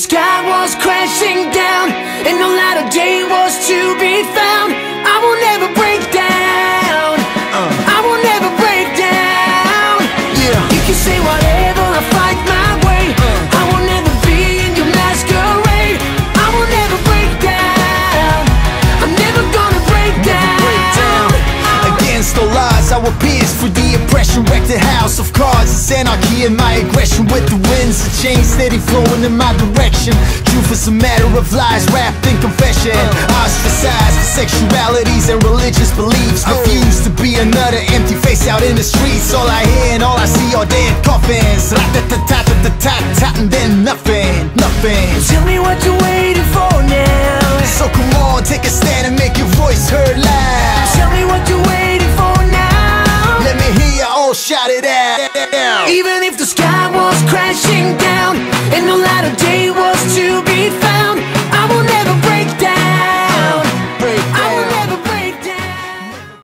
sky was crashing down and no light of day was to be found, I will never break down. I will never break down. Yeah. You can say whatever, I fight my way. I will never be in your masquerade. I will never break down. I'm never gonna break down. Against all odds, I will pierce through the oppression, wreck the house of cards. It's anarchy in my aggression, with the winds of change steady flowing in my direction. Truth is a matter of lies wrapped in confession. Ostracized for sexualities and religious beliefs. Refuse to be another empty face out in the streets. All I hear and all I see are dead coffins. Rat-tat-tat-tat-tat-tat, and then nothing. Tell me what you're waiting for now. So come on, take a stand and make your voice heard loud. Tell me what you're waiting for now. Let me hear you all shout it out. Even if the sky was crashing down